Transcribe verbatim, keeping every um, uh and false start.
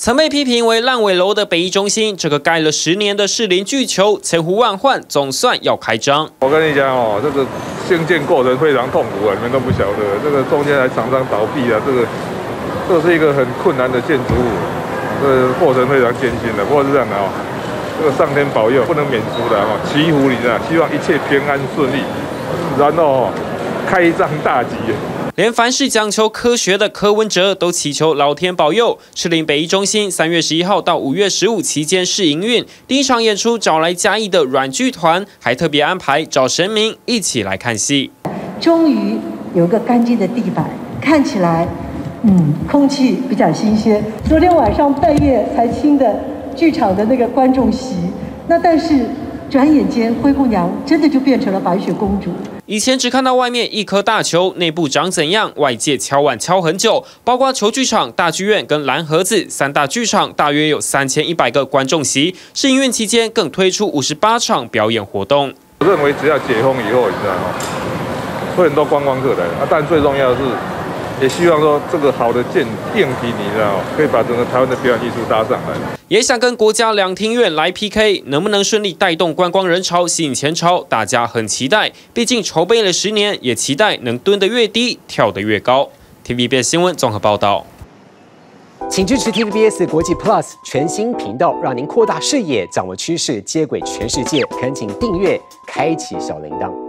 曾被批评为烂尾楼的北一中心，这个盖了十年的士林巨球，千呼万唤，总算要开张。 我跟你讲哦，这个兴建过程非常痛苦啊，你们都不晓得，这个中间还常常倒闭啊，这个这是一个很困难的建筑物，这个过程非常艰辛的。不过是这样的哦，这个上天保佑，不能免俗的哦，祈福你啊，希望一切平安顺利，然后哦，开张大吉。 连凡是讲求科学的柯文哲都祈求老天保佑。士林北一中心三月十一号到五月十五期间试营运，第一场演出找来嘉义的软剧团，还特别安排找神明一起来看戏。 终于有个干净的地板，看起来，嗯，空气比较新鲜。昨天晚上半夜才清的剧场的那个观众席，那但是转眼间灰姑娘真的就变成了白雪公主。 以前只看到外面一颗大球，内部长怎样，外界敲碗敲很久，包括球剧场、大剧院跟蓝盒子三大剧场，大约有三千一百个观众席。试营运期间更推出五十八场表演活动。 我认为只要解封以后，你知道吗？会很多观光客来啊，但最重要的是，也希望说这个好的建电梯，你知道，可以把整个台湾的表演艺术搭上来。 也想跟国家两厅院来 P K， 能不能顺利带动观光人潮、吸引钱潮，大家很期待。毕竟筹备了十年，也期待能蹲得越低，跳得越高。T V B S 新闻综合报道。 请支持 T V B S 国际 Plus 全新频道，让您扩大视野，掌握趋势，接轨全世界。恳请订阅，开启小铃铛。